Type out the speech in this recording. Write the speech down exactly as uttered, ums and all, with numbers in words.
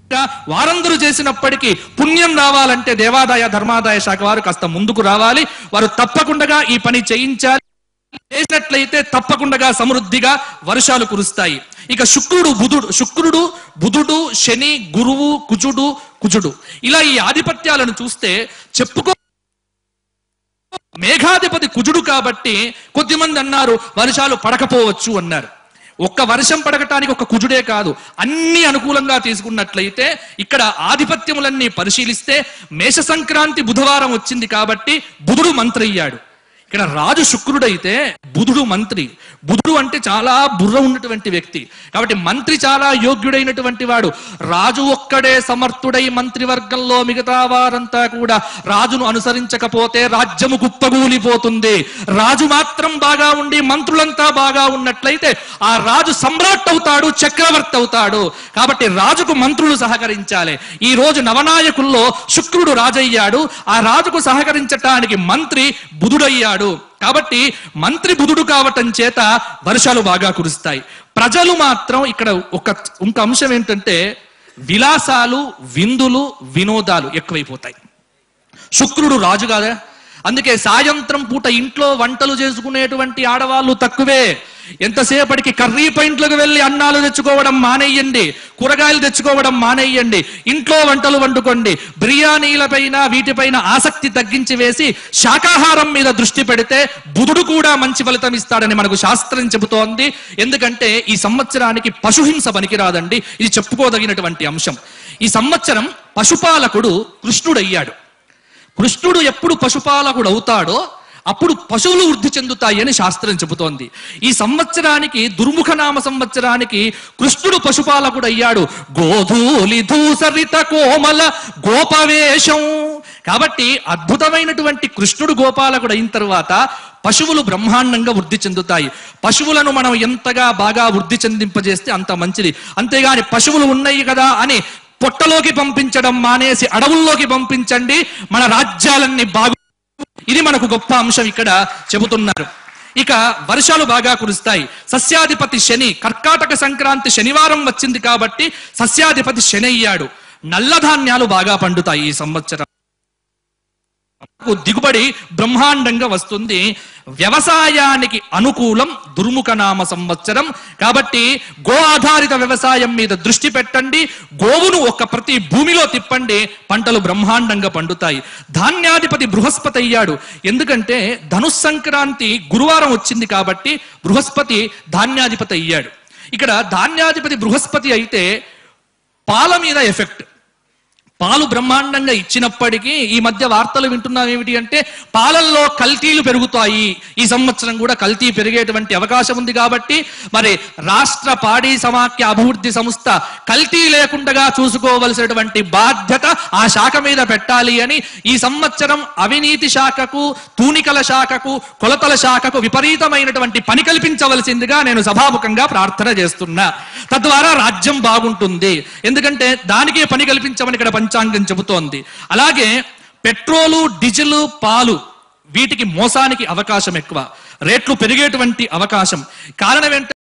వారందరూ చేసినప్పటికీ పుణ్యం రావాలంటే దేవాదాయ ధర్మాదాయ శాఖ వారు కాస్త ముందుకు రావాలి. వారు తప్పకుండా ఈ పని చేయించాలి. చేసినట్లయితే తప్పకుండా సమృద్ధిగా వర్షాలు కురుస్తాయి. ఇక శుక్రుడు బుధుడు శుక్రుడు బుధుడు శని గురువు కుజుడు కుజుడు ఇలా ఈ ఆధిపత్యాలను చూస్తే చెప్పుకో మేఘాధిపతి కుజుడు కాబట్టి కొద్దిమంది అన్నారు వర్షాలు పడకపోవచ్చు అన్నారు. ఒక్క వర్షం పడగటానికి ఒక కుజుడే కాదు, అన్ని అనుకూలంగా తీసుకున్నట్లయితే ఇక్కడ ఆధిపత్యములన్నీ పరిశీలిస్తే మేష సంక్రాంతి బుధవారం వచ్చింది కాబట్టి బుధుడు మంత్రి అయ్యాడు. ఇక్కడ రాజు శుక్రుడైతే బుధుడు మంత్రి. బుధుడు అంటే చాలా బుర్ర ఉన్నటువంటి వ్యక్తి కాబట్టి మంత్రి చాలా యోగ్యుడైనటువంటి వాడు. రాజు ఒక్కడే సమర్థుడై మంత్రివర్గంలో మిగతా వారంతా కూడా రాజును అనుసరించకపోతే రాజ్యము కుప్పగూలిపోతుంది. రాజు మాత్రం బాగా ఉండి మంత్రులంతా బాగా ఉన్నట్లయితే ఆ రాజు సమ్రాట్ అవుతాడు, చక్రవర్తి అవుతాడు. కాబట్టి రాజుకు మంత్రులు సహకరించాలి. ఈ రోజు నవనాయకుల్లో శుక్రుడు రాజయ్యాడు. ఆ రాజుకు సహకరించటానికి మంత్రి బుధుడయ్యాడు. కాబట్టి మంత్రి బుధుడు కావటం చేత వర్షాలు బాగా కురుస్తాయి. ప్రజలు మాత్రం ఇక్కడ ఒక ఇంకో అంశం ఏంటంటే విలాసాలు విందులు వినోదాలు ఎక్కువైపోతాయి. శుక్రుడు రాజు కాదా, అందుకే సాయంత్రం పూట ఇంట్లో వంటలు చేసుకునేటువంటి ఆడవాళ్ళు తక్కువే. ఎంతసేపటికి కర్రీ పాయింట్లకు వెళ్ళి అన్నాలు తెచ్చుకోవడం మానేయండి, కూరగాయలు తెచ్చుకోవడం మానేయండి, ఇంట్లో వంటలు వండుకోండి. బిర్యానీలపైన వీటిపైన ఆసక్తి తగ్గించి వేసి శాకాహారం మీద దృష్టి పెడితే బుధుడు కూడా మంచి ఫలితం ఇస్తాడని మనకు శాస్త్రం చెబుతోంది. ఎందుకంటే ఈ సంవత్సరానికి పశుహింస పనికిరాదండి, ఇది చెప్పుకోదగినటువంటి అంశం. ఈ సంవత్సరం పశుపాలకుడు కృష్ణుడు అయ్యాడు. కృష్ణుడు ఎప్పుడు పశుపాలకుడు అవుతాడో అప్పుడు పశువులు వృద్ధి చెందుతాయి అని శాస్త్రం చెబుతోంది. ఈ సంవత్సరానికి దుర్ముఖనామ సంవత్సరానికి కృష్ణుడు పశుపాలకుడు అయ్యాడు. గోధూలి ధూసరిత కోమల గోపవేషం. కాబట్టి అద్భుతమైనటువంటి కృష్ణుడు గోపాలకుడు అయిన తర్వాత పశువులు బ్రహ్మాండంగా వృద్ధి చెందుతాయి. పశువులను మనం ఎంతగా బాగా వృద్ధి చెందింపజేస్తే అంత మంచిది. అంతేగాని పశువులు ఉన్నాయి కదా అని పొట్టలోకి పంపించడం మానేసి అడవుల్లోకి పంపించండి, మన రాజ్యాలన్నీ బాగు. ఇది మనకు గొప్ప అంశం ఇక్కడ చెబుతున్నారు. ఇక వర్షాలు బాగా కురుస్తాయి. సస్యాధిపతి శని, కర్కాటక సంక్రాంతి శనివారం వచ్చింది కాబట్టి సస్యాధిపతి శని అయ్యాడు. నల్లధాన్యాలు బాగా పండుతాయి ఈ సంవత్సరం. దిగుబడి బ్రహ్మాండంగా వస్తుంది. వ్యవసాయానికి అనుకూలం దుర్ముఖనామ సంవత్సరం కాబట్టి గో ఆధారిత వ్యవసాయం మీద దృష్టి పెట్టండి. గోవును ఒక ప్రతి భూమిలో తిప్పండి, పంటలు బ్రహ్మాండంగా పండుతాయి. ధాన్యాధిపతి బృహస్పతి అయ్యాడు. ఎందుకంటే ధనుస్ సంక్రాంతి గురువారం వచ్చింది కాబట్టి బృహస్పతి ధాన్యాధిపతి అయ్యాడు. ఇక్కడ ధాన్యాధిపతి బృహస్పతి అయితే పాల మీద ఎఫెక్ట్. పాలు బ్రహ్మాండంగా ఇచ్చినప్పటికీ ఈ మధ్య వార్తలు వింటున్నాం ఏమిటి అంటే పాలల్లో కల్తీలు పెరుగుతాయి. ఈ సంవత్సరం కూడా కల్తీ పెరిగేటువంటి అవకాశం ఉంది. కాబట్టి మరి రాష్ట్ర పాడి సమాఖ్య అభివృద్ధి సంస్థ కల్తీ లేకుండా చూసుకోవలసినటువంటి బాధ్యత ఆ శాఖ మీద పెట్టాలి అని ఈ సంవత్సరం అవినీతి శాఖకు, తూనికల శాఖకు, కొలతల శాఖకు విపరీతమైనటువంటి పని కల్పించవలసిందిగా నేను సభాముఖంగా ప్రార్థన చేస్తున్నా. తద్వారా రాజ్యం బాగుంటుంది. ఎందుకంటే దానికే పని కల్పించమని ఇక్కడ పంచాంగం చెబుతోంది. అలాగే పెట్రోలు, డీజిల్, పాలు వీటికి మోసానికి అవకాశం ఎక్కువ, రేట్లు పెరిగేటువంటి అవకాశం. కారణం ఏంటంటే